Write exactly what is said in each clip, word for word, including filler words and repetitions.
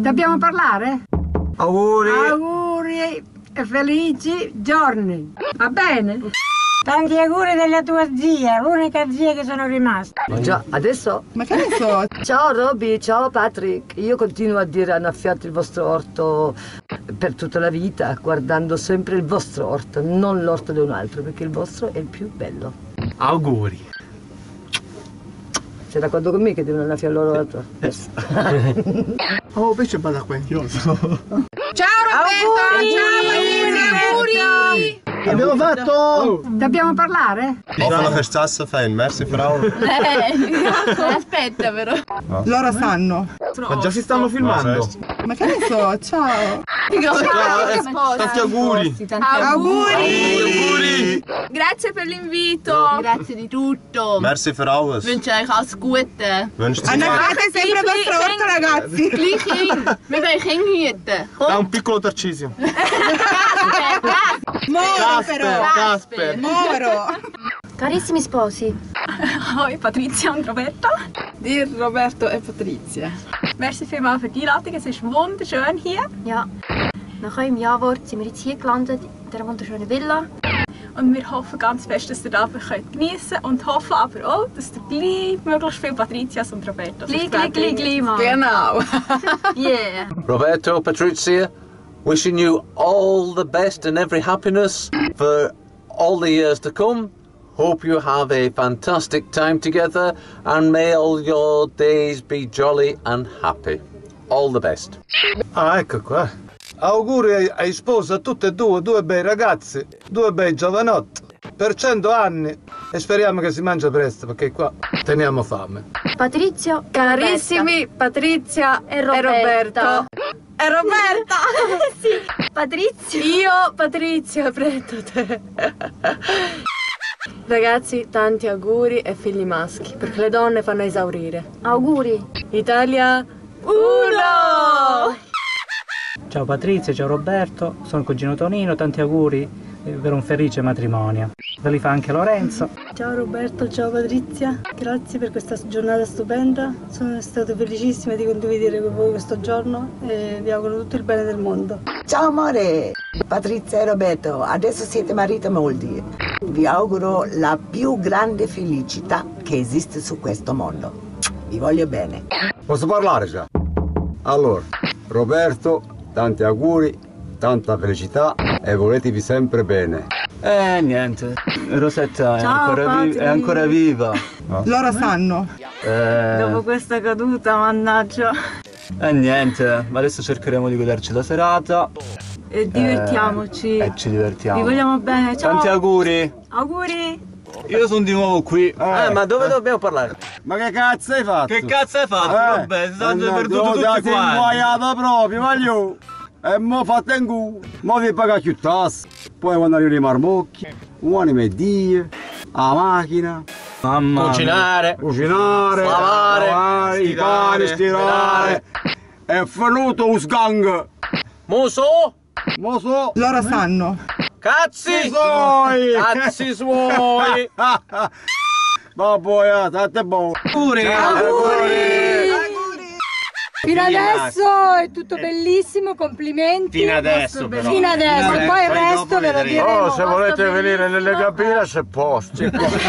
Dobbiamo parlare? Auguri! Auguri e felici giorni! Va bene? Tanti auguri della tua zia, l'unica zia che sono rimasta. Già, adesso? Ma che ne so? Ciao Robby, ciao Patrick. Io continuo a dire annaffiate il vostro orto per tutta la vita, guardando sempre il vostro orto, non l'orto di un altro, perché il vostro è il più bello. Auguri! Sei d'accordo con me che devono annaffiare il loro orto? Oh, invece vado qui. Io so. Ciao Roberto! Ciao, auguri! Abbiamo fatto! Oh. Dobbiamo parlare? Hoffentlich hast du das Essen fein. Merci Frau. Eh, aspetta però. Loro sanno. Ma già si stanno filmando! Ma che ne so? Ciao! Ciao, Tanti auguri! Auguri! Auguri! Grazie per l'invito. Grazie di tutto. Merci für alles. Ich wünsche euch alles Gute. Wünscht sie Annaffiate sempre il vostro orto, ragazzi! Gleich hin. Wir wollen Kinder hüten. È un piccolo Tarcisio. Moro però! Casper! Moro! Carissimi sposi. Hoi Patricia und Roberto. Dir Roberto e Patrizia. Merci vielmals für die Einladung, es ist wunderschön hier. Ja, nach eurem Ja-Wort sind wir jetzt hier gelandet, in dieser wunderschönen Villa. Und wir hoffen ganz fest, dass ihr den Abend geniessen könnt und hoffen aber auch, dass ihr gleich möglichst viele Patrizias und Robertos Gleich, gleich, gleich, gleich mal. Genau! Yeah. Roberto, Patrizia, wishing you all the best and every happiness for all the years to come. Hope you have a fantastic time together and may all your days be jolly and happy. All the best. Ah, ecco qua. Auguri ai, ai sposi a tutte e due, due bei ragazzi, due bei giovanotti, per cento anni e speriamo che si mangia presto perché qua teniamo fame. Patrizio, Carissimi Patrizia e Roberto. E Roberta! Sì, Patrizio. Io, Patrizia, prendo te. Ragazzi, tanti auguri e figli maschi, perché le donne fanno esaurire. Auguri. Italia uno! Ciao Patrizia, ciao Roberto, sono il cugino Tonino, tanti auguri per un felice matrimonio. Ve li fa anche Lorenzo. Ciao Roberto, ciao Patrizia, grazie per questa giornata stupenda. Sono stata felicissima di condividere con voi questo giorno e vi auguro tutto il bene del mondo. Ciao amore, Patrizia e Roberto, adesso siete marito e moglie. Vi auguro la più grande felicità che esiste su questo mondo. Vi voglio bene. Posso parlare già? Allora, Roberto, tanti auguri, tanta felicità e voletevi sempre bene. Eh, niente. Rosetta è, Ciao, ancora, vi è ancora viva. No? Loro sanno. Eh... Dopo questa caduta, mannaggia. Eh, niente. Ma adesso cercheremo di goderci la serata. E divertiamoci. Eh, e ci divertiamo. Vi vogliamo bene, ciao. Tanti auguri. Auguri. Io sono di nuovo qui. Eh, eh ma dove eh. dobbiamo parlare? Ma che cazzo hai fatto? Che cazzo hai fatto? Eh, Vabbè, stanno perduto tutti quanti. Sei inguaiato proprio, voglio. E mo fatte in culo. Mo vi paga più tasse. Poi quando arrivano i marmocchi, un'anima e die, la macchina. Mamma cucinare. Cucinare. Lavare. Lavare i pani, stirare. È venuto un sgang. Muso. Muso. Loro sanno. Cazzi suoi! Cazzi suoi! Vabbè, tanto è buono! Auguri! Auguri! Fino adesso è tutto bellissimo, complimenti! Fino adesso però! Fino adesso, Fino poi il resto ve lo diremo! Oh, se volete venire nelle cabine c'è posto!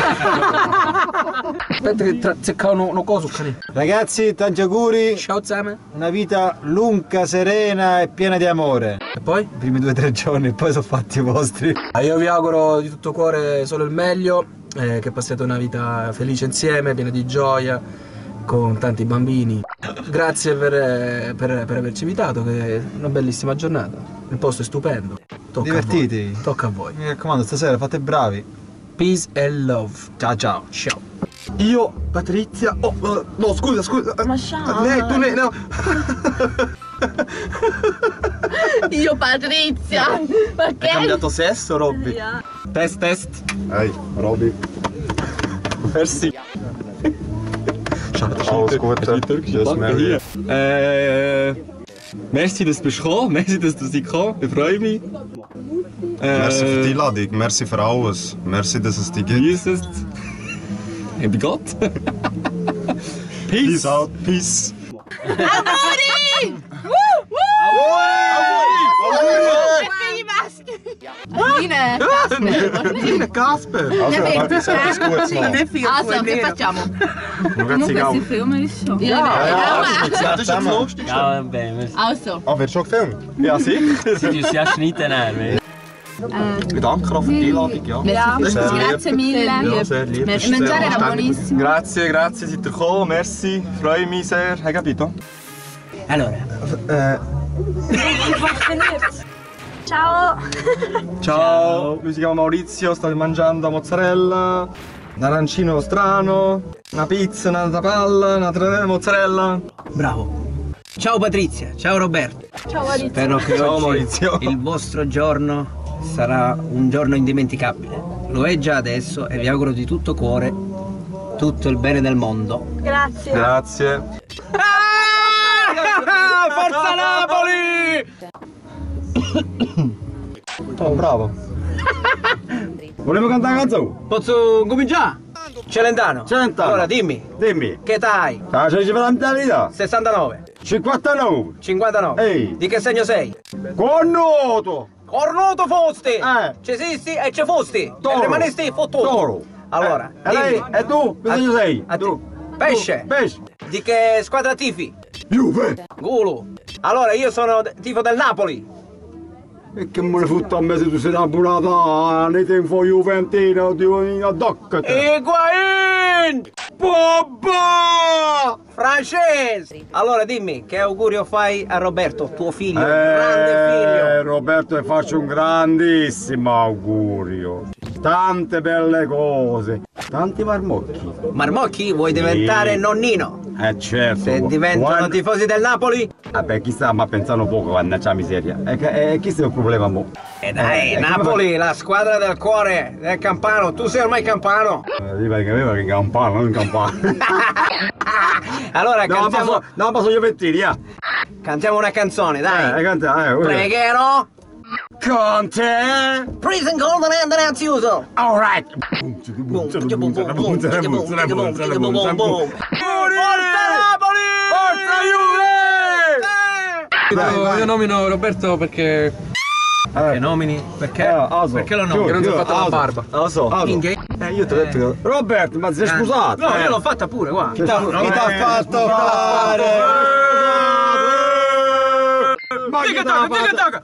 Aspetta che zeccano una cosa lì! Ragazzi, tanti auguri! Ciao Zame! Una vita lunga, serena e piena di amore! E poi? I primi due o tre giorni e poi sono fatti i vostri! Io vi auguro di tutto cuore solo il meglio, eh, che passiate una vita felice insieme, piena di gioia, con tanti bambini. Grazie per, per, per averci invitato, che è una bellissima giornata. Il posto è stupendo. Tocca Divertitevi. A voi. Tocca a voi. Mi raccomando, stasera fate bravi. Peace and love. Ciao ciao. Ciao. Io, Patrizia. Oh, uh, no, scusa, scusa. Ma ciao. Lei, tu ne. No. Io Patrizia. Ma che? Hai cambiato sesso, Robby? Yeah. Test, test. Ehi, Robby. Merci. Alles Gute. Tschüss, Mary. Äh, merci, dass du bist gekommen. Merci, dass du sie gekommen. Ich freue mich. Äh, merci für die Einladung. Merci für alles. Merci, dass es dich gibt. Jesus. Hey, bei Gott. Peace. Peace out. Peace. Auguri! Auguri! Fine Casper. Fine Casper. Also, Also, che facciamo? Ragazzi, Comunque si filma isso. Ja, ja, das ist jetzt lustig. Ja, bene. Also. Ah, wird schon gefilmt? Ja, sicher. Sie müssen ja schneiden. Danke noch für die Einladung, ja. Ja, Sehr lieb. grazie mille. Ja, sehr lieb. Il mangiare era buonissimo. Grazie, grazie, seid ihr gekommen, merci, freue mich sehr. Hai capito? Allora, Eh, Ciao! ciao, mi si chiama Maurizio, sto mangiando mozzarella, un arancino strano, una pizza, una palla, una tra- mozzarella. bravo. Ciao Patrizia, ciao Roberto. Ciao Maurizio. Spero che Ciao, oggi Maurizio. il vostro giorno sarà un giorno indimenticabile. Lo è già adesso e vi auguro di tutto cuore tutto il bene del mondo. Grazie. Grazie. Forza Napoli! Oh, bravo. Volevo cantare una canzone? Posso cominciare? Celentano. Celentano. Allora dimmi, Dimmi. che età Ah, c'è per la mentalità? sessantanove. cinquantanove. cinquantanove. Ehi. Di che segno sei? Cornuto. Cornuto fosti! Eh. Ci esisti e ci fosti! Toro. E rimanesti fottuto! Toro. Allora, E lei? dimmi. E tu? Che segno sei? A- Tu? Pesce! Pesce. Di che squadra tifi? Juve. Gulu! Allora, io sono d- tifo del Napoli! E che me ne fotte a me se tu sei napoletano, nei tempi juventino, ti vuoi a docca te. Higuain! Poppa! Francese! Allora dimmi, che augurio fai a Roberto, tuo figlio, grande Eh, figlio? Roberto, ti faccio un grandissimo augurio. Tante belle cose, tanti marmocchi. Marmocchi, vuoi diventare Sì. nonnino? Eh certo. Se diventano Quando- tifosi del Napoli? Vabbè, chissà, ma pensano poco quando c'è miseria. E che, e chi se ne problema mo? E dai, Eh, eh, Napoli, la squadra del cuore, del Campano. Tu sei ormai Campano. Eh, perché aveva che campano, non campano. Allora, No, cantiamo, passo, no, passo io pettini, eh. cantiamo una canzone, dai. Eh, canta, eh. Pregherò. Con te. Prison Golden Hand Annunziuso. All right. Forza Napoli! Forza Juve! Io, io nomino Roberto perché... Che nomini? Perché? Eh, Aso. Perché lo Giù, nomini? Che non si è giù, fatta la Aso. barba. Lo so. Minchia. Eh, io ti ho detto che... Roberto, ma sei scusato? No, eh. io l'ho fatta pure, guarda. Chi t'ha Chi t'ha eh, fatto scusato. fare? Ma chi t'ha fatto?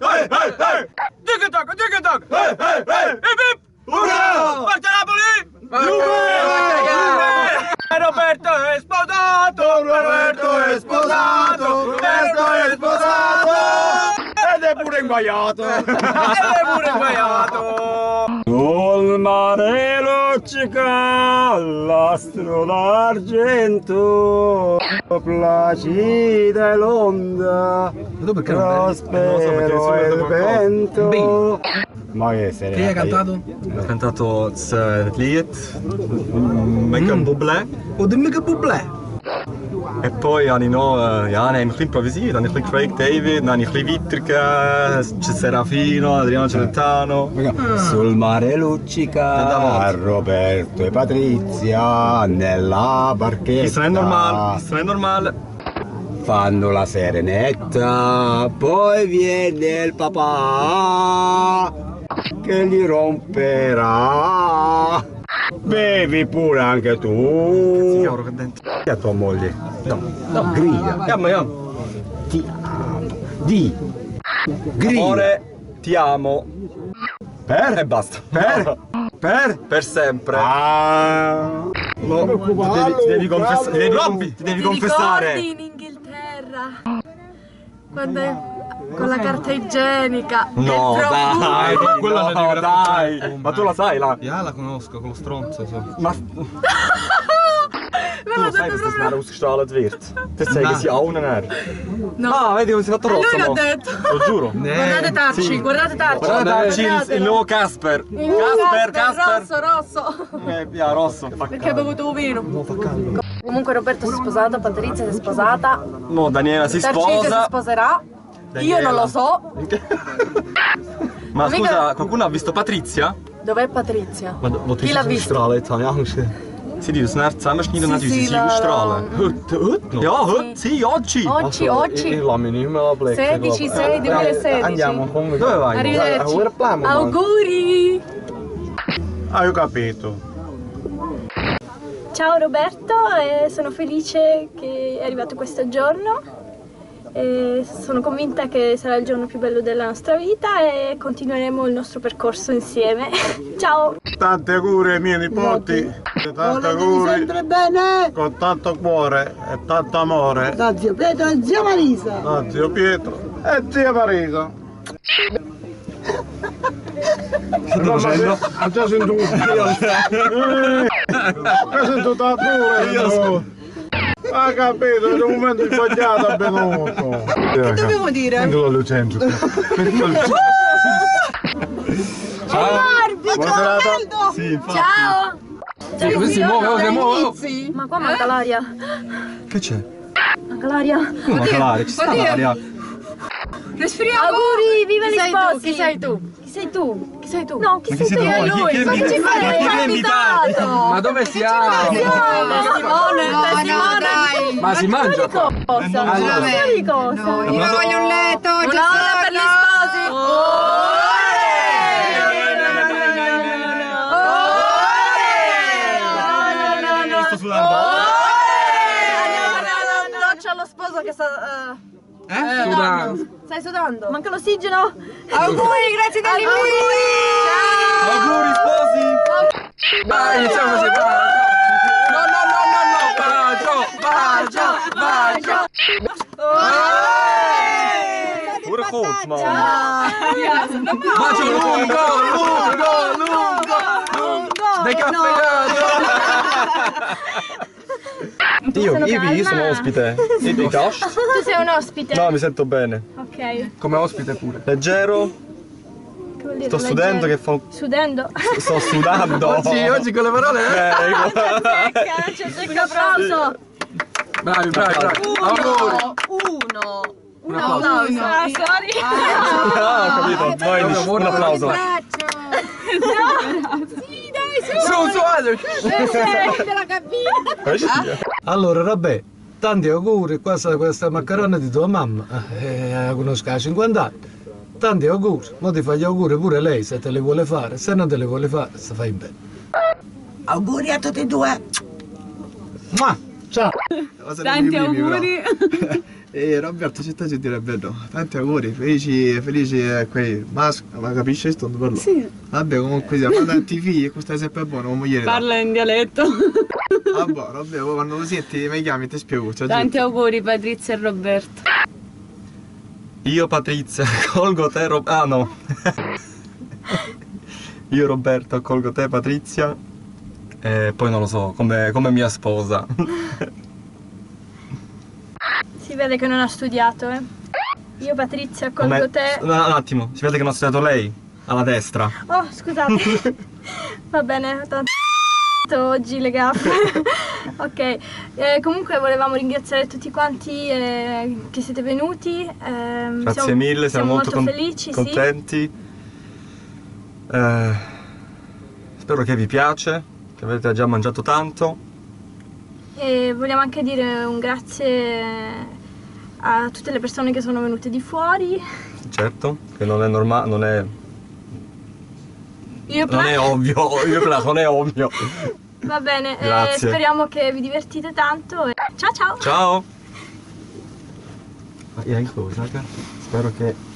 Forza Napoli! Juve! Roberto è sposato! Roberto è sposato! Roberto è sposato! Ed è pure inguaiato! Ed è pure inguaiato! Sul mare luccica l'astro d'argento, placida è l'onda, prospero è il vento. Ma che sei? Chi hai cantato? Ho cantato het lied, met een bubblet. Oh, dimmi che bublé! En poi hanno nog, uh, ja, nee, nog improvviseerd. Dan heb ik gefragt David, dan heb ik weitergegaan. C'è Serafino, Adriano Celentano. Sul mare luccica Roberto e Patrizia nella barchetta. Questo non è normale, questo non è normale. Fanno la serenetta, poi viene il papà che gli romperà. Bevi pure anche tu. Cavolo che dentro. E a tua moglie? No, no, grida. Jamma, jamma. Ti amo. Di. Grida. Amore, ti amo. Per? E basta. Per? Per? Per sempre. Ah. No, ti devi, ti devi, confess- ti devi, conf- ti devi Ti confessare. ricordi in Inghilterra? Quando è con la carta igienica? No, è troppo dai, buono. no, quello non devi dai. Ma tu la sai la? Ja, la conosco, con lo stronzo. So. Ma Me tu l'ha lo sai detto dass das proprio. nachher ausgestrahlt wird. Das zeigen sie allen nachher. No. Ah, vedi come si è fatto E lui rosso l'ha mo. detto. Lo giuro. Guardate Tacci, Sì. guardate Tacci. Guardate, il, il Guardatelo. nuovo Casper. Il Casper, Casper. Rosso, rosso. Eh, via, rosso. Fa Perché hai bevuto un vino. Comunque Roberto si è sposato, Patrizia si è sposata, Mo Daniela si Tarcisio si sposa. sposerà. Daniela. Io non lo so. Ma Mica- scusa, qualcuno ha visto Patrizia? Dov'è Patrizia? Ma wat Chi is l'ha het visto? stralen? Het had je angst. Sie die snart zusammenschneiden und sie sie ausstrahlen. Heute, heute noch? Ja, heute, sì, oggi. Oggi, oggi. Io la mi non me la blecca. sedici sei duemilasedici. Andiamo, come dove vai? Arrivederci. Auguri. Auguri. Hai capito? Ciao Roberto, eh, sono felice che è arrivato questo giorno. E sono convinta che sarà il giorno più bello della nostra vita e continueremo il nostro percorso insieme. Ciao! Tanti auguri ai miei nipoti, tanti auguri sempre bene! con tanto cuore e tanto amore Da zio Pietro e zia Marisa! da zio Pietro e zia Marisa. Che sto facendo? Ha già sentito un Che sento pure! Ha capito, in un momento sbagliato è venuto. Che dobbiamo dire? Non lo Lucenzo. Ciao! Buona serata! Sì, Ciao. Sì, come si muove, si muove! Ma qua manca l'aria. Che c'è? Manca l'aria. Come manca l'aria? Ci sta l'aria! Respiriamo. Auguri, viva gli sposi! Chi sei tu? Chi sei tu? Chi sei tu? No, chi Ma chi sei tu? siete voi? Chi- chi è Ma che ci invitato? fai? Ma chi vi ha invitato? Ma dove siamo? Testimone, No, testimone. dai. Ma si mangia? Cosa? Allora. Di cosa? Io voglio un letto, Un'ora per gli sposi. Sto sudando. C'è lo sposo che sta... Eh? Sudando. Stai sudando? Manca l'ossigeno? Auguri, grazie dell'invito. Auguri sposi! Vai, iniziamo così, vai! No, no, no, no, no! Bacio! Bacio! Bacio! Pure goed, man! Bacio lungo, lungo, lungo, lungo! Decaffeinato! Io, Ivi, io sono ospite. Sei di Gast? Tu sei un ospite? No, mi sento bene. Ok. Come ospite pure. Leggero. Che vuol dire Sto studendo che fa... Sudendo? Sto sudando. Oggi, oggi con le parole, eh? C'è un applauso. Bravi, bravi, bravi. Auguri. Uno. Un applauso. Ah, sorry. Ah, ho capito. Noi un applauso. Sì, dai, su. Su, su, della cabina. Allora, vabbè, tanti auguri, questa, questa maccherone di tua mamma, eh, la conosco da cinquanta anni. Tanti auguri, mo ti fai gli auguri pure lei se te li vuole fare, se non te li vuole fare, se fai bene. Auguri a tutti e due! Ma, ciao! Tanti auguri. E Roberto città ci direbbe no. Tanti auguri, felici, felici eh, quei maschi, ma capisci sto parlo? Sì. Vabbè, comunque sia, ma tanti figli, questo è sempre buono, come moglie. Parla in dialetto. Vabbè, vabbè, quando lo senti mi chiami ti spiego. Ciao, Tanti auguri Patrizia e Roberto. Io Patrizia, colgo te Rob... Ah no. Io Roberto, colgo te Patrizia. E poi non lo so, come, come mia sposa. Si vede che non ha studiato, eh. Io Patrizia colgo Come... te. No, un attimo, si vede che non ha studiato lei, alla destra. Oh, scusate. Va bene, tanto oggi le gaffe. Ok, eh, comunque volevamo ringraziare tutti quanti eh, che siete venuti. Eh, Grazie siamo, mille, siamo, siamo molto, molto con felici, contenti. Sì. Eh, spero che vi piace, che avete già mangiato tanto. E vogliamo anche dire un grazie a tutte le persone che sono venute di fuori. Certo, che non è normale, non è... Io Non è ovvio, io però non è ovvio. Va bene, eh, Grazie. speriamo che vi divertite tanto e ciao ciao! Ciao! Ma io anche cosa, spero che